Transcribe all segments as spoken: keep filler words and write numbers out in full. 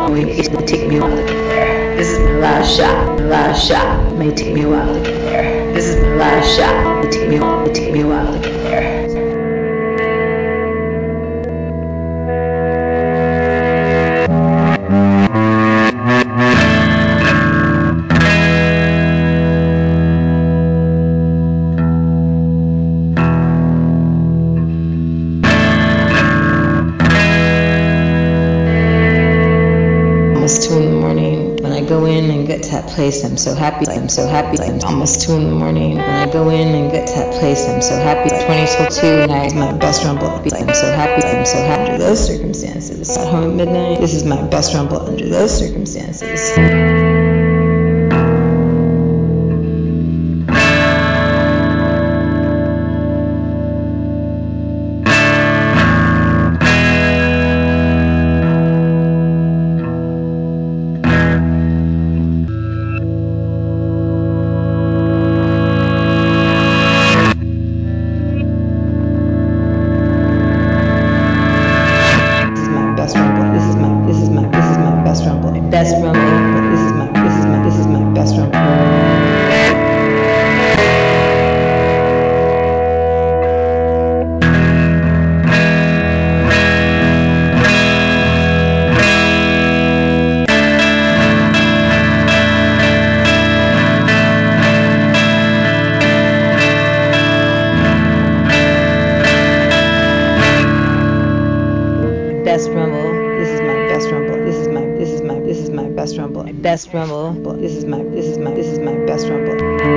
going, it may take me a while to get there. This is my last shot, my last shot. It may take me a while to get there. This is my last shot. It may take me a while, it may take me a while to get there. Two in the morning. When I go in and get to that place, I'm so happy. I'm so happy. I'm almost two in the morning. When I go in and get to that place, I'm so happy. twenty till two, and I have my best rumble. I'm so happy. I'm so happy under those circumstances. At home at midnight, this is my best rumble under those circumstances. Best rumble, but this is my, this is my, this is my best rumble. Best rumble. This is my best rumble. This is my, this is my, this is my best rumble. Best rumble. This is my, this is my, this is my best rumble.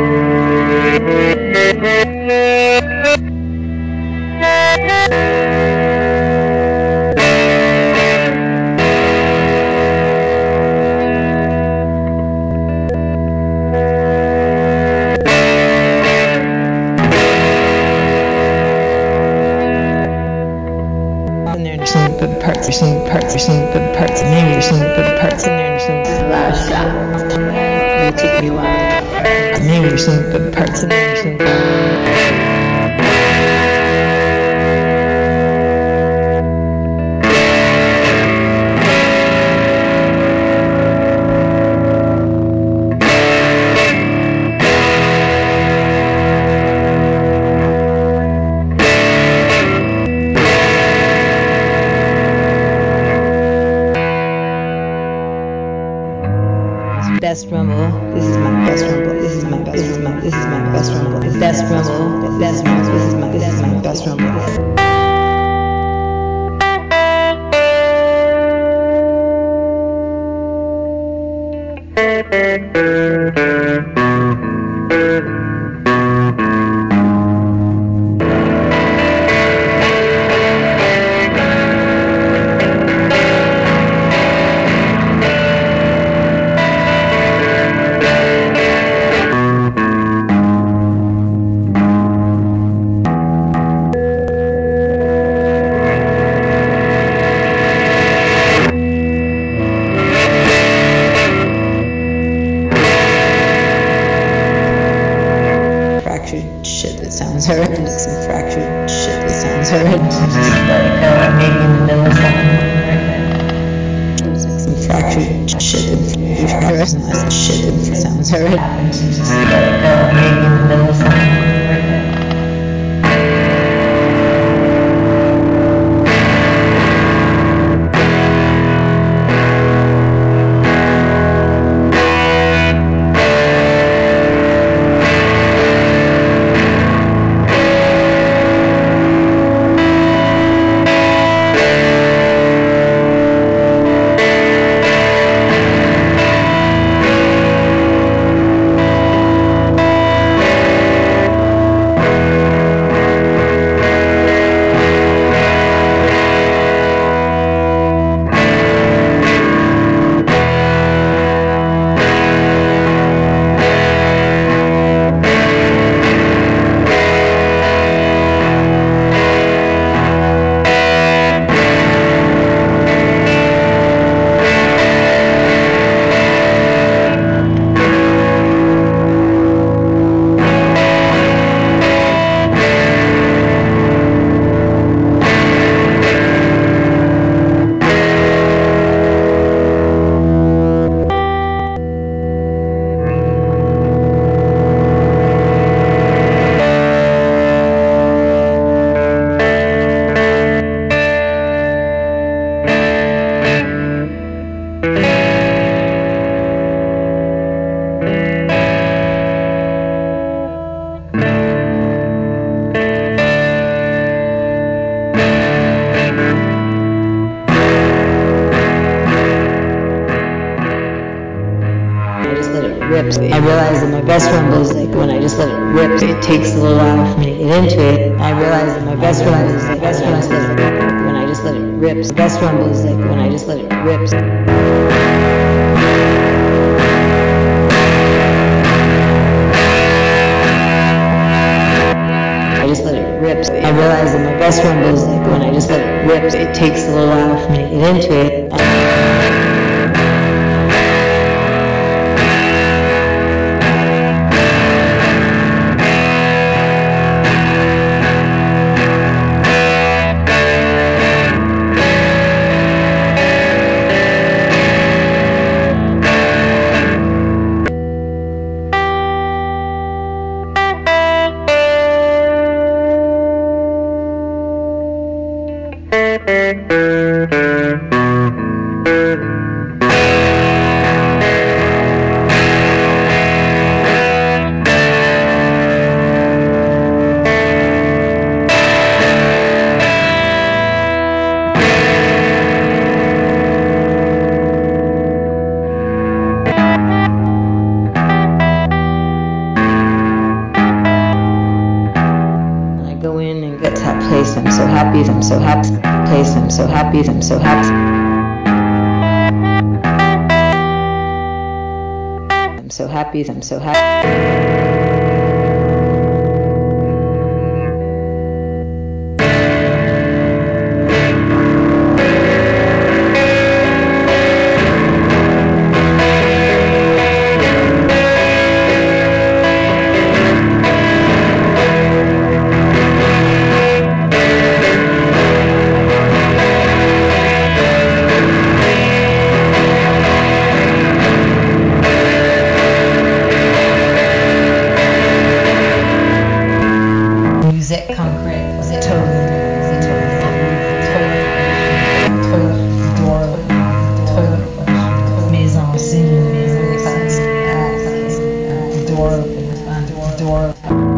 Some good parts, there's some parts, there's some good parts, and maybe there's some good parts in there, and there's some good last shot. It may take me a while to get there. Maybe there's some good parts in there, and there's some good. Best rumble. This is my best rumble. This is my best. This is my. This is my best rumble. Best rumble. Best rumble. This is my. This is my best rumble. Shit that sounds horrendous. Some fractured shit that sounds horrendous. Just like uh, maybe in the middle of something right there. Like some fractured shit that horrendous. Shit that sounds horrendous. Just like uh, maybe in the middle of something right there. rips. I realize that my best rumble is like when I just let it rip. It takes a little while for me to get into it. I realize that my best rumble is like best when I just let it rip. When I just let it rip. The best rumble is like when I just let it rip. I just let it rip. I realize that my best rumble is like when I just let it rip. It takes a little while for me to get into it. Get to that place, I'm so happy, I'm so happy, place, I'm so happy, I'm so happy. I'm so happy, I'm so happy. Music, concrete, was it totally, was it totally, toilet, toilet, door, toilet, maison, scene, maison, door open, door open.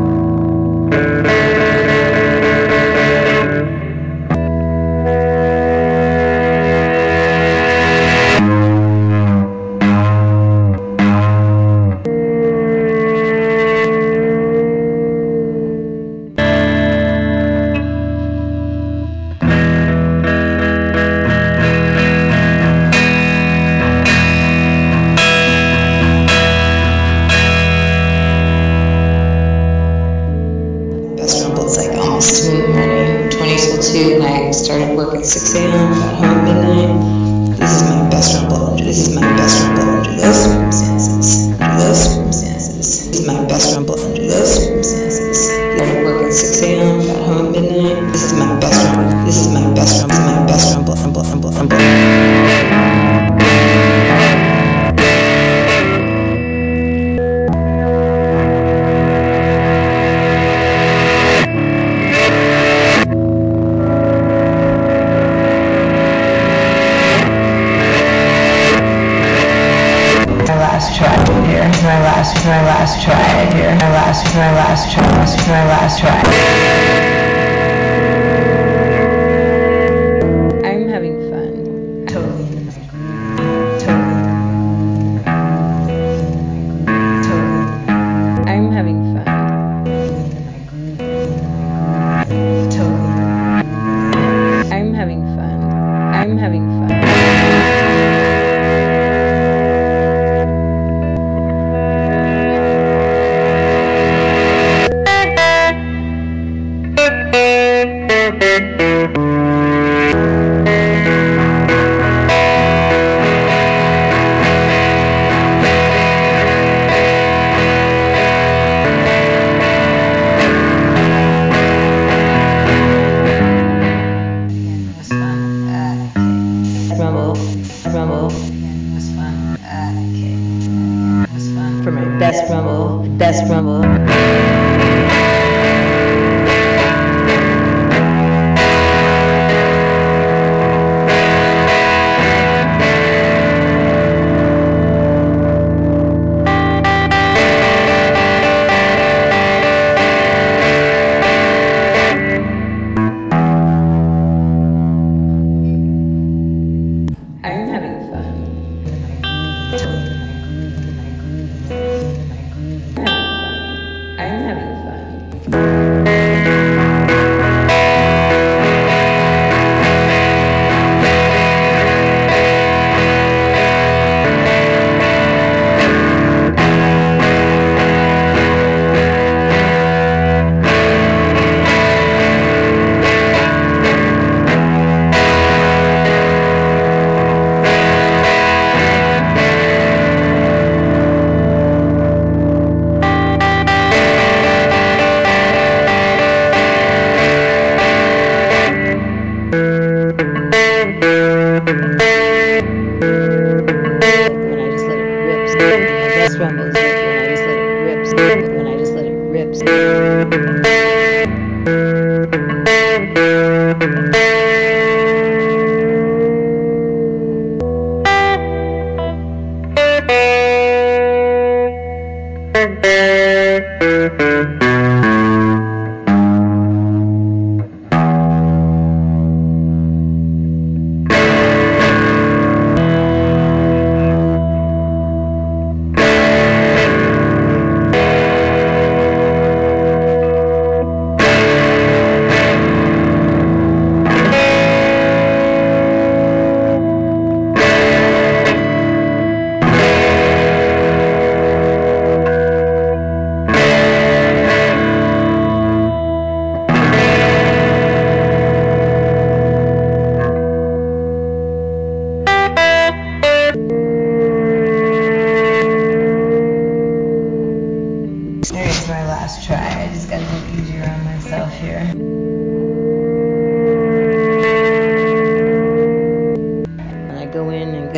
It's like almost two in the morning, twenty till two, and I started work at six a m, got home at midnight. This is my best rumble under this is my best rumble under those circumstances. Under those circumstances. This is my best rumble under those circumstances. Started work at six a m, got home at midnight. This is my best rumble. This is my best rumble. This is my best rumble, rumble, rumble, rumble. My last, my last try here. My last, my last try. My last try. I'm having fun. Totally in my groove. Totally. Totally. I'm having fun. Totally. I'm having fun. I'm having fun. For my best rumble, best rumble. I'm having fun.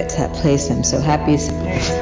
get to that place, I'm so happy.